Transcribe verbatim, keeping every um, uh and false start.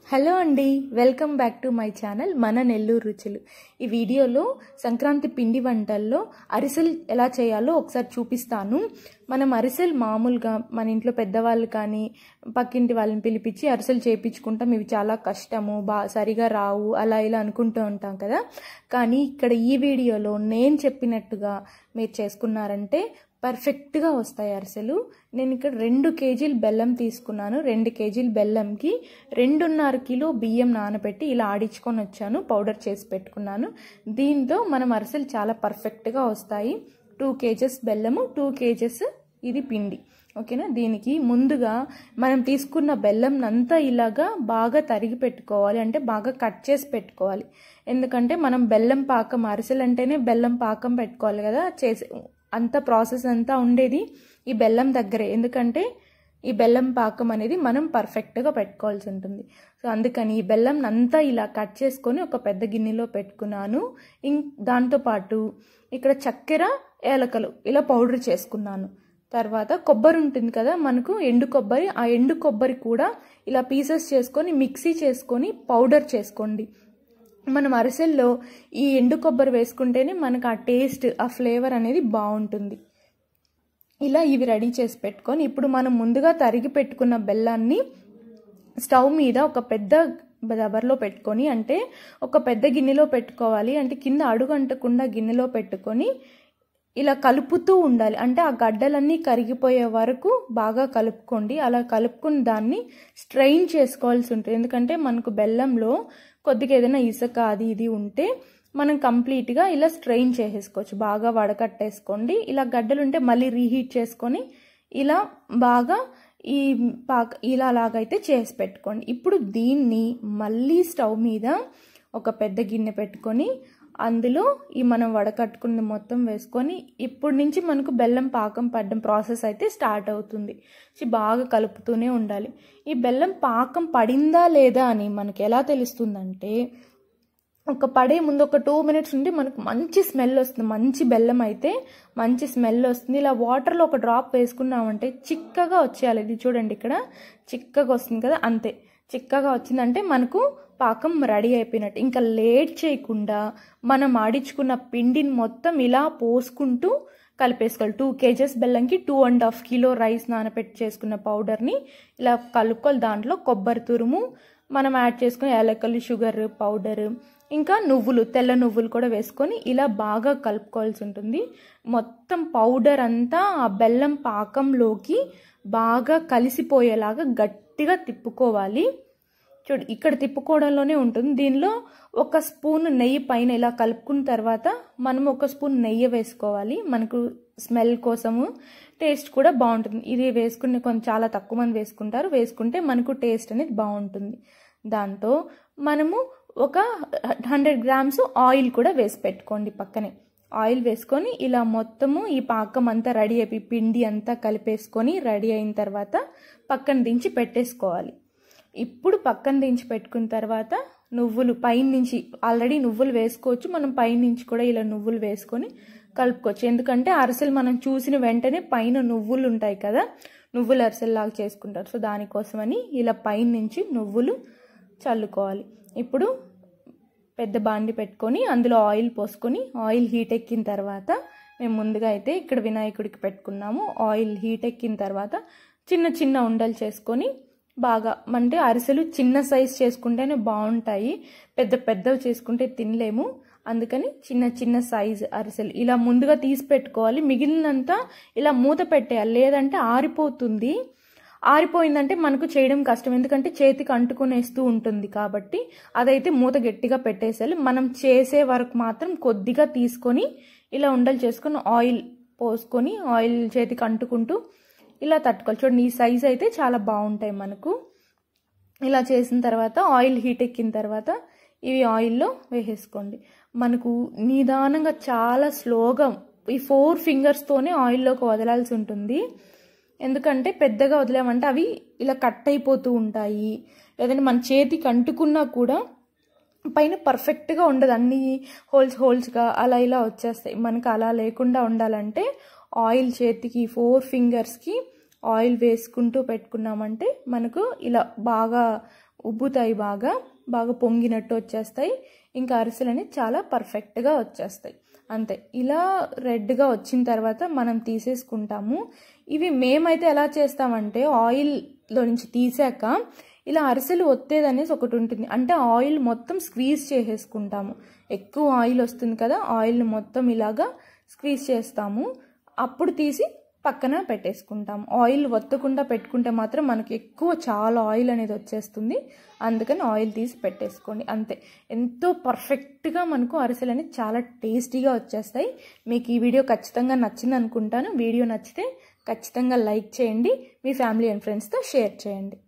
Hello అండి, welcome back to my channel మన నెల్లూరు రుచులు. ఈ వీడియోలో సంక్రాంతి పిండి వంటల్లో అరిసెలు ఎలా చేయాలో ఒకసారి చూపిస్తాను. మనం అరిసెలు మామూలుగా మన ఇంట్లో పెద్దవాళ్ళు కానీ పక్కింటి వాళ్ళని పిలిపించి అరిసెలు చేయించుకుంటాం. ఇవి చాలా కష్టము, బా సరిగా రావు, అలా ఇలా అనుకుంటూ ఉంటాం కదా. కానీ ఇక్కడ ఈ వీడియోలో నేను చెప్పినట్టుగా మీరు చేసుకున్నారంటే పర్ఫెక్ట్గా వస్తాయి అరిసెలు. నేను ఇక్కడ రెండు కేజీలు బెల్లం తీసుకున్నాను. రెండు కేజీల బెల్లంకి రెండున్నర కిలో బియ్యం నానబెట్టి ఇలా ఆడించుకొని వచ్చాను, పౌడర్ చేసి పెట్టుకున్నాను. దీంతో మనం అరిసెలు చాలా పర్ఫెక్ట్గా వస్తాయి. టూ కేజెస్ బెల్లము, టూ కేజెస్ ఇది పిండి, ఓకేనా. దీనికి ముందుగా మనం తీసుకున్న బెల్లం అంతా ఇలాగా బాగా తరిగి పెట్టుకోవాలి, అంటే బాగా కట్ చేసి పెట్టుకోవాలి. ఎందుకంటే మనం బెల్లం పాకం, అరిసెలు అంటేనే బెల్లం పాకం పెట్టుకోవాలి కదా, చేసే అంత ప్రాసెస్ అంతా ఉండేది ఈ బెల్లం దగ్గరే. ఎందుకంటే ఈ బెల్లం పాకం అనేది మనం పర్ఫెక్ట్గా పెట్టుకోవాల్సి ఉంటుంది. సో అందుకని ఈ బెల్లం అంతా ఇలా కట్ చేసుకొని ఒక పెద్ద గిన్నెలో పెట్టుకున్నాను. ఇం దాంతోపాటు ఇక్కడ చక్కెర, ఏలకలు ఇలా పౌడర్ చేసుకున్నాను. తర్వాత కొబ్బరి ఉంటుంది కదా మనకు, ఎండు కొబ్బరి, ఆ ఎండు కొబ్బరి కూడా ఇలా పీసెస్ చేసుకొని మిక్సీ చేసుకొని పౌడర్ చేసుకోండి. మనం అరిసెల్లో ఈ ఎండు కొబ్బరి వేసుకుంటేనే మనకు ఆ టేస్ట్, ఆ ఫ్లేవర్ అనేది బాగుంటుంది. ఇలా ఇవి రెడీ చేసి పెట్టుకొని ఇప్పుడు మనం ముందుగా తరిగి పెట్టుకున్న బెల్లాన్ని స్టవ్ మీద ఒక పెద్ద దబర్లో పెట్టుకొని, అంటే ఒక పెద్ద గిన్నెలో పెట్టుకోవాలి, అంటే కింద అడుగు అంటకుండా గిన్నెలో పెట్టుకొని ఇలా కలుపుతూ ఉండాలి. అంటే ఆ గడ్డలన్నీ కరిగిపోయే వరకు బాగా కలుపుకోండి. అలా కలుపుకుని దాన్ని స్ట్రెయిన్ చేసుకోవాల్సి ఉంటుంది. ఎందుకంటే మనకు బెల్లంలో కొద్దిగా ఏదైనా ఇసుక అది ఇది ఉంటే మనం కంప్లీట్గా ఇలా స్ట్రెయిన్ చేసేసుకోవచ్చు. బాగా వడకట్టేసుకోండి. ఇలా గడ్డలు ఉంటే మళ్ళీ రీహీట్ చేసుకొని ఇలా బాగా ఈ పాక ఇలా లాగైతే చేసి పెట్టుకోండి. ఇప్పుడు దీన్ని మళ్ళీ స్టవ్ మీద ఒక పెద్ద గిన్నె పెట్టుకొని అందులో ఈ మనం వడకట్టుకున్న మొత్తం వేసుకొని ఇప్పుడు నుంచి మనకు బెల్లం పాకం పడడం ప్రాసెస్ అయితే స్టార్ట్ అవుతుంది. బాగా కలుపుతూనే ఉండాలి. ఈ బెల్లం పాకం పడిందా లేదా అని మనకి ఎలా తెలుస్తుందంటే, ఒక పడే ముందు ఒక టూ మినిట్స్ ఉంటే మనకు మంచి స్మెల్ వస్తుంది. మంచి బెల్లం అయితే మంచి స్మెల్ వస్తుంది. ఇలా వాటర్లో ఒక డ్రాప్ వేసుకున్నామంటే చిక్కగా వచ్చేయాలి. ఇది చూడండి, ఇక్కడ చిక్కగా వస్తుంది కదా, అంతే. చిక్కగా వచ్చిందంటే మనకు పాకం రెడీ అయిపోయినట్టు. ఇంకా లేట్ చేయకుండా మనం ఆడించుకున్న పిండిని మొత్తం ఇలా పోసుకుంటూ కలిపేసుకోవాలి. టూ కేజెస్ బెల్లంకి two and half kilo rice నానబెట్టి చేసుకున్న పౌడర్ని ఇలా కలుపుకోవాలి. దాంట్లో కొబ్బరి తురుము మనం యాడ్ చేసుకుని యాలకులు, షుగర్ పౌడర్, ఇంకా నువ్వులు, తెల్ల నువ్వులు కూడా వేసుకొని ఇలా బాగా కలుపుకోవాల్సి ఉంటుంది. మొత్తం పౌడర్ అంతా ఆ బెల్లం పాకంలోకి బాగా కలిసిపోయేలాగా గట్టిగా తిప్పుకోవాలి. చూడు, ఇక్కడ తిప్పుకోవడంలోనే ఉంటుంది. దీనిలో ఒక స్పూన్ నెయ్యి పైన ఇలా కలుపుకున్న తర్వాత మనం ఒక స్పూన్ నెయ్యి వేసుకోవాలి. మనకు స్మెల్ కోసము, టేస్ట్ కూడా బాగుంటుంది. ఇది వేసుకుని కొంచెం చాలా తక్కువ మంది వేసుకుంటారు. వేసుకుంటే మనకు టేస్ట్ అనేది బాగుంటుంది. దాంతో మనము ఒక హండ్రెడ్ గ్రామ్స్ ఆయిల్ కూడా వేసి పెట్టుకోండి పక్కనే. ఆయిల్ వేసుకొని ఇలా మొత్తము ఈ పాకం అంతా రెడీ అయిపోయి పిండి అంతా కలిపేసుకొని రెడీ అయిన తర్వాత పక్కన దించి పెట్టేసుకోవాలి. ఇప్పుడు పక్కన దించి పెట్టుకున్న తర్వాత నువ్వులు పైనుంచి, ఆల్రెడీ నువ్వులు వేసుకోవచ్చు, మనం పైనుంచి కూడా ఇలా నువ్వులు వేసుకొని కలుపుకోవచ్చు. ఎందుకంటే అరిసెలు మనం చూసిన వెంటనే పైన నువ్వులు ఉంటాయి కదా, నువ్వులు అరిసెల్లాగా చేసుకుంటారు. సో దానికోసమని ఇలా పైనుంచి నువ్వులు చల్లుకోవాలి. ఇప్పుడు పెద్ద బాండి పెట్టుకొని అందులో ఆయిల్ పోసుకొని, ఆయిల్ హీట్ ఎక్కిన తర్వాత మేము ముందుగా అయితే ఇక్కడ వినాయకుడికి పెట్టుకున్నాము. ఆయిల్ హీట్ ఎక్కిన తర్వాత చిన్న చిన్న ఉండలు చేసుకొని బాగా, అంటే అరిసెలు చిన్న సైజ్ చేసుకుంటేనే బాగుంటాయి, పెద్ద పెద్దవి చేసుకుంటే తినలేము. అందుకని చిన్న చిన్న సైజ్ అరిసెలు ఇలా ముందుగా తీసి పెట్టుకోవాలి. మిగిలినంతా ఇలా మూత పెట్టేయాలి, లేదంటే ఆరిపోతుంది. ఆరిపోయిందంటే మనకు చేయడం కష్టం, ఎందుకంటే చేతికి అంటుకునేస్తూ ఉంటుంది. కాబట్టి అదైతే మూత గట్టిగా పెట్టేసేయాలి. మనం చేసే వరకు మాత్రం కొద్దిగా తీసుకొని ఇలా ఉండలు చేసుకొని ఆయిల్ పోసుకొని ఆయిల్ చేతికి అంటుకుంటూ ఇలా తట్టుకోవాలి. చూడండి, ఈ సైజ్ అయితే చాలా బాగుంటాయి మనకు. ఇలా చేసిన తర్వాత ఆయిల్ హీట్ ఎక్కిన తర్వాత ఇవి ఆయిల్లో వేసేసుకోండి. మనకు నిదానంగా చాలా స్లోగా ఈ ఫోర్ ఫింగర్స్తోనే ఆయిల్లోకి వదలాల్సి ఉంటుంది. ఎందుకంటే పెద్దగా వదిలామంటే అవి ఇలా కట్ అయిపోతూ ఉంటాయి. లేదంటే మన చేతికి అంటుకున్నా కూడా పైన పర్ఫెక్ట్గా ఉండదు, అన్ని హోల్స్ హోల్స్గా అలా ఇలా వచ్చేస్తాయి. మనకు అలా లేకుండా ఉండాలంటే ఆయిల్ చేతికి ఫోర్ ఫింగర్స్కి ఆయిల్ వేసుకుంటూ పెట్టుకున్నామంటే మనకు ఇలా బాగా ఉబ్బుతాయి, బాగా బాగా పొంగినట్టు వచ్చేస్తాయి. ఇంకా అరిసెలు అనేది చాలా పర్ఫెక్ట్గా వచ్చేస్తాయి. అంతే. ఇలా రెడ్గా వచ్చిన తర్వాత మనం తీసేసుకుంటాము. ఇవి మేమైతే ఎలా చేస్తామంటే ఆయిల్లో నుంచి తీసాక ఇలా అరిసెలు ఒత్తేదనేసి ఒకటి ఉంటుంది. అంటే ఆయిల్ మొత్తం స్క్వీజ్ చేసేసుకుంటాము. ఎక్కువ ఆయిల్ వస్తుంది కదా, ఆయిల్ని మొత్తం ఇలాగా స్క్వీజ్ చేస్తాము. అప్పుడు తీసి పక్కన పెట్టేసుకుంటాము. ఆయిల్ ఒత్తకుండా పెట్టుకుంటే మాత్రం మనకి ఎక్కువ చాలా ఆయిల్ అనేది వచ్చేస్తుంది. అందుకని ఆయిల్ తీసి పెట్టేసుకోండి. అంతే. ఎంతో పర్ఫెక్ట్గా మనకు అరిసెలు అనేది చాలా టేస్టీగా వచ్చేస్తాయి. మీకు ఈ వీడియో ఖచ్చితంగా నచ్చింది అనుకుంటాను. వీడియో నచ్చితే ఖచ్చితంగా లైక్ చేయండి, మీ ఫ్యామిలీ అండ్ ఫ్రెండ్స్తో షేర్ చేయండి.